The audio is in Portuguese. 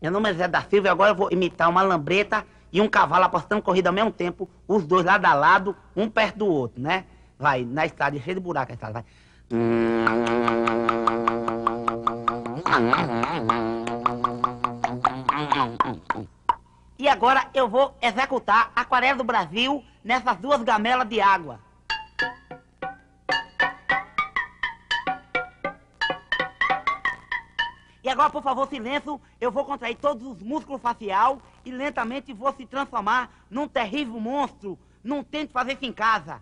Meu nome é Zé da Silva e agora eu vou imitar uma lambreta e um cavalo apostando corrida ao mesmo tempo, os dois lado a lado, um perto do outro, né? Vai, na estrada, cheia de buraco a estrada, vai. E agora eu vou executar a Aquarela do Brasil nessas duas gamelas de água. E agora, por favor, silêncio, eu vou contrair todos os músculos facial e lentamente vou se transformar num terrível monstro. Não tente fazer isso em casa.